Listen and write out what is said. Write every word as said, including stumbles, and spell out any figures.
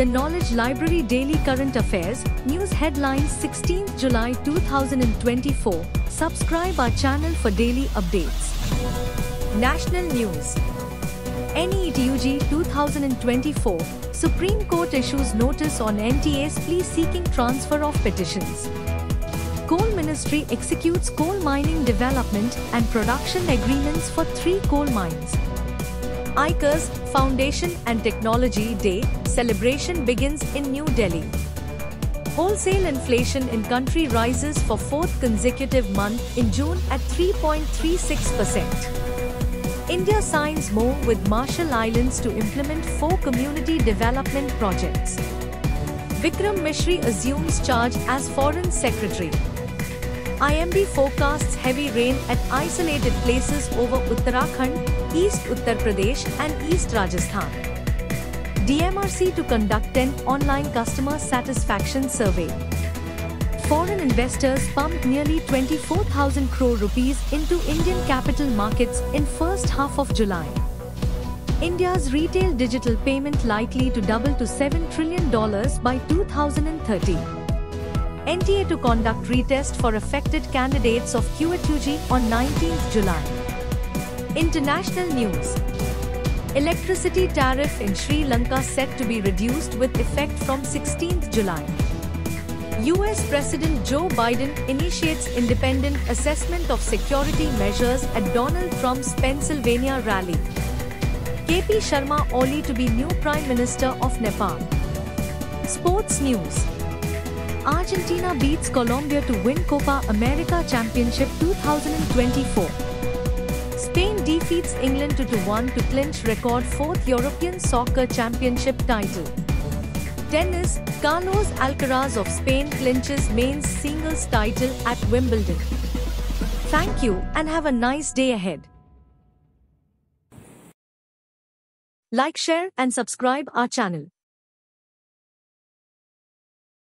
The Knowledge Library Daily Current Affairs, News Headlines sixteenth July two thousand twenty-four. Subscribe our channel for daily updates. National News. N E T U G two thousand twenty-four. Supreme Court issues notice on N T A's plea seeking transfer of petitions. Coal Ministry executes coal mining development and production agreements for three coal mines. I C A S Foundation and Technology Day celebration begins in New Delhi. Wholesale inflation in country rises for fourth consecutive month in June at three point three six percent. India signs M O U with Marshall Islands to implement four community development projects. Vikram Misri assumes charge as Foreign Secretary. I M D forecasts heavy rain at isolated places over Uttarakhand, East Uttar Pradesh and East Rajasthan. D M R C to conduct tenth online customer satisfaction survey. Foreign investors pumped nearly twenty-four thousand crore rupees into Indian capital markets in first half of July. India's retail digital payment likely to double to seven trillion dollars by two thousand thirty. N T A to conduct retest for affected candidates of Q A T U G on nineteenth July. International news. Electricity tariff in Sri Lanka set to be reduced with effect from sixteenth July. U S President Joe Biden initiates independent assessment of security measures at Donald Trump's Pennsylvania rally. K P Sharma Oli to be new Prime Minister of Nepal. Sports news. Argentina beats Colombia to win Copa America Championship two thousand twenty-four. Spain defeats England two to one to clinch record fourth European Soccer Championship title. Tennis, Carlos Alcaraz of Spain clinches men's singles title at Wimbledon. Thank you and have a nice day ahead. Like, share and subscribe our channel.